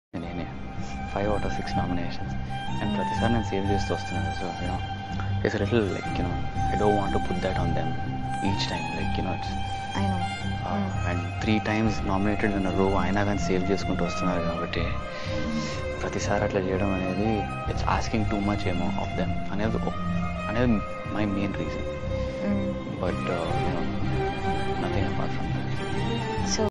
నేనే 5 out of 6 nominations and ప్రతిసారి నేను సేవ్ చేస్తూ వస్తున్నాను. So it's little like I don't want to put that on them each time like it's and 3 times nominated in row అయినా కానీ save చేసుకుంటూ వస్తున్నారు కాబట్టి ప్రతిసారి అట్లా చేయడం అనేది ఇట్స్ ఆస్కింగ్ టూ మచ్ ఏమో ఆఫ్ దెమ్ అనేది my main reason. But nothing apart from that. So